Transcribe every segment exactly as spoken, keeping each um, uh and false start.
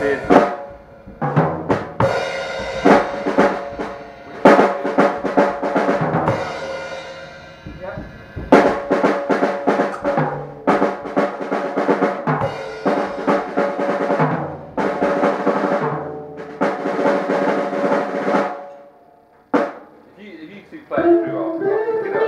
Cheers. If you two play it through, I'll pick it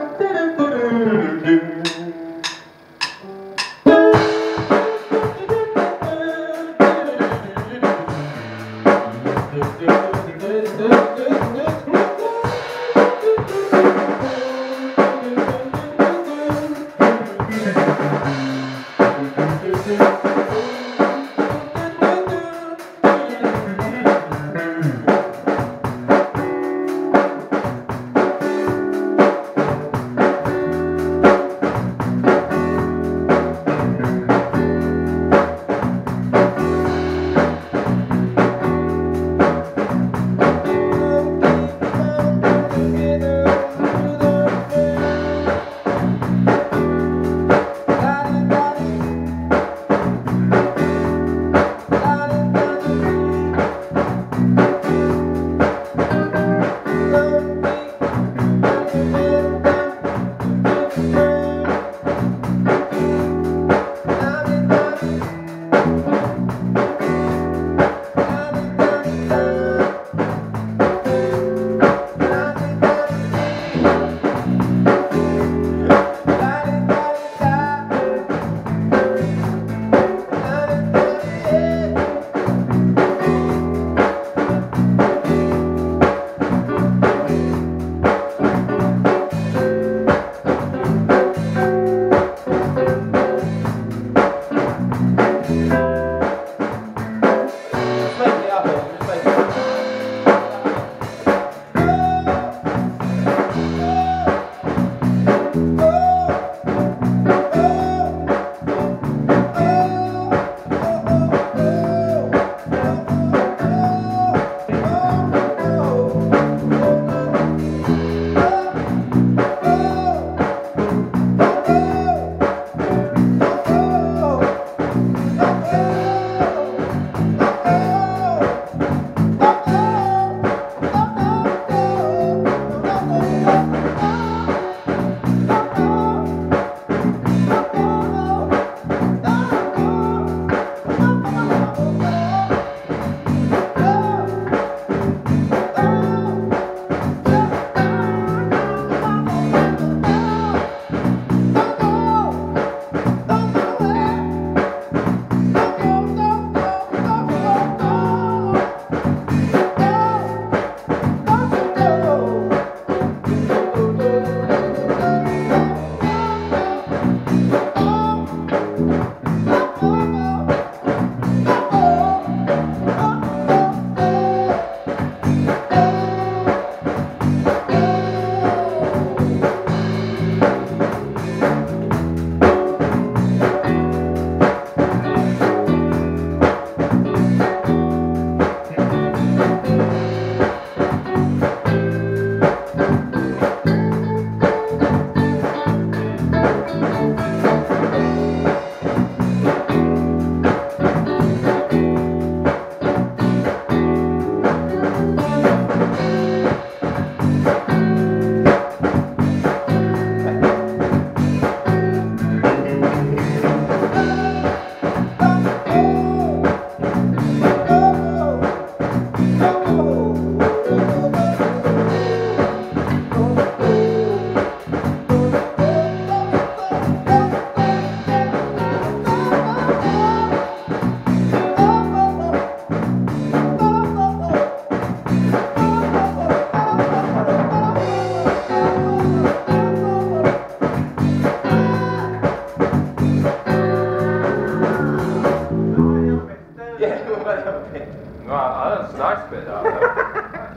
nice bit out there.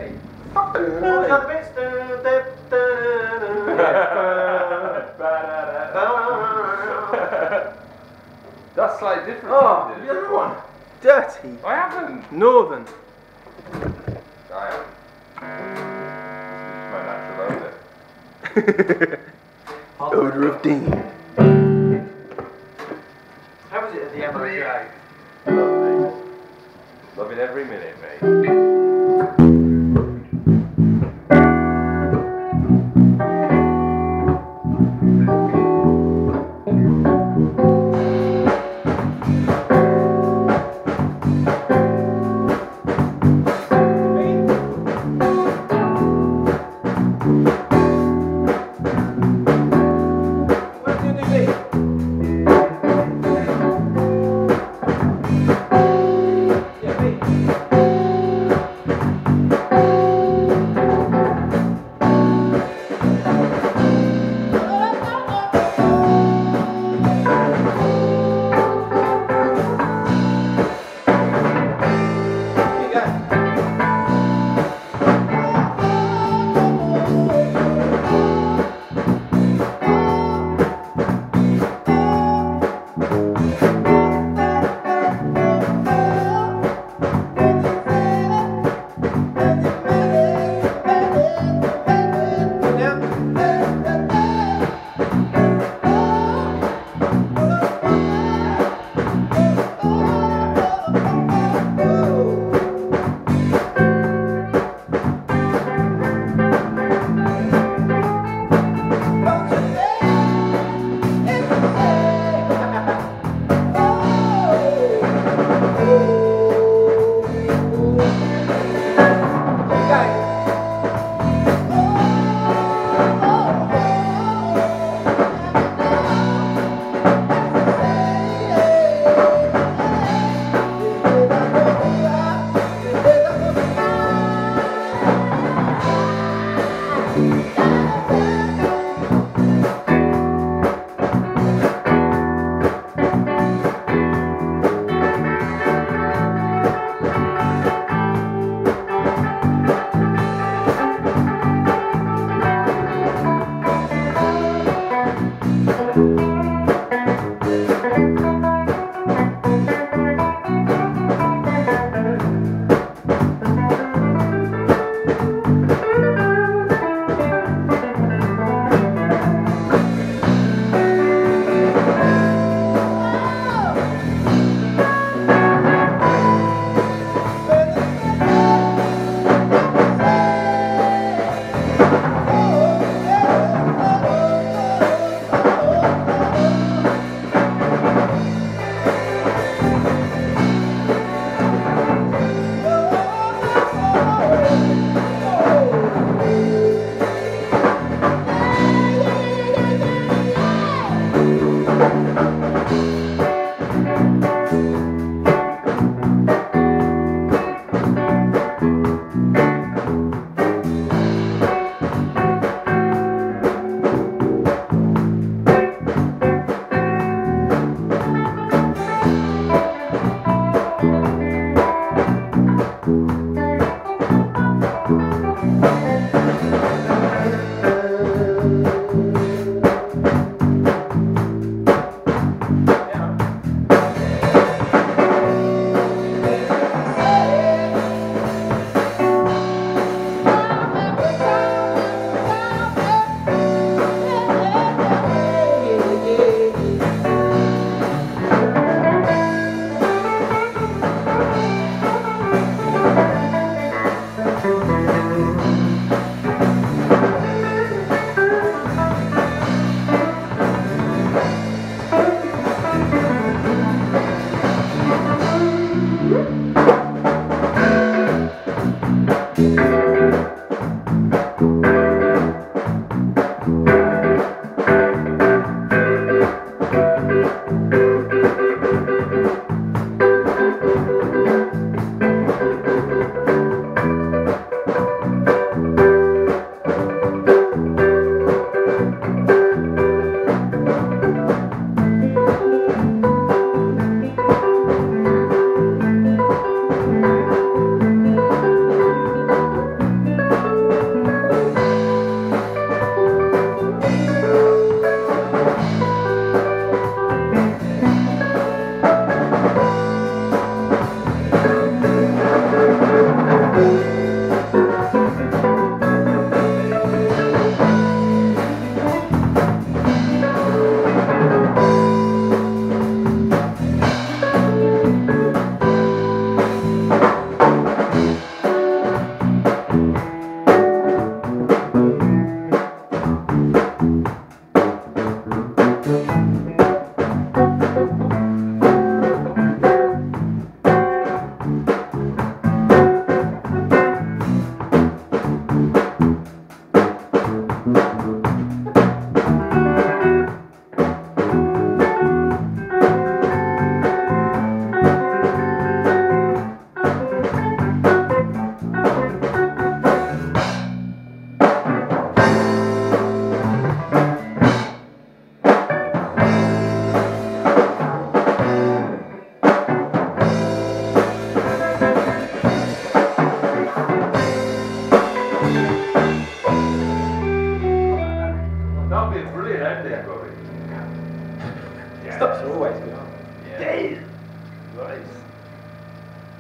Fucking That's slightly different. Oh, the other one. Dirty. I haven't. Northern. I am. This is my natural odour. Odour of Dean. How was it at the M O J? Lovely. Loving every minute, mate.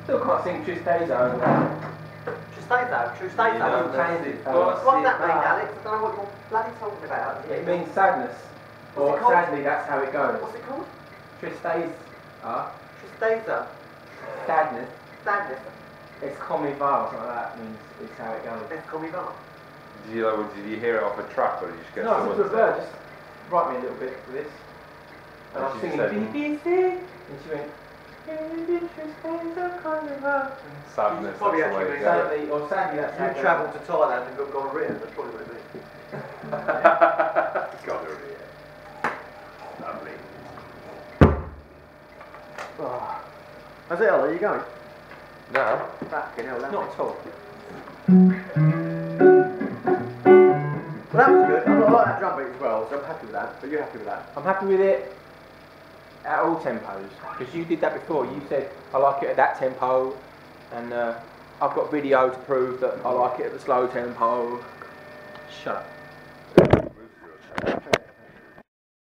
Still can't sing Tristeza. Tristeza, Tristeza. Yeah, change it. What's that mean, Alex? I don't know what you're bloody talking about. It means sadness. What's Or it called? sadly, that's how it goes. What's it called? Tristeza. Tristeza. Sadness. Sadness. It's come va, something like that means it's how it goes. Let's call me Val. Did you, like, did you hear it off a track or did you just get No, someone it's a to- bird. Just write me a little bit for this. And I was she singing said- B B C, and she went. "Baby, Tristeza, come va." Sadness, Probably that's the way actually it goes. Sadly, or sadly, that's how You it goes. travelled to Thailand and got gonorrhea, that's probably what it means. Gonorrhea. Lovely. Oh. That's it, Ollie, are you going? No. Fucking hell, that Not was- at all. Well, that was good. I like that drum beat as well, so I'm happy with that. But you're happy with that? I'm happy with it at all tempos because you did that before. You said I like it at that tempo, and uh, I've got video to prove that I like it at the slow tempo. Shut up.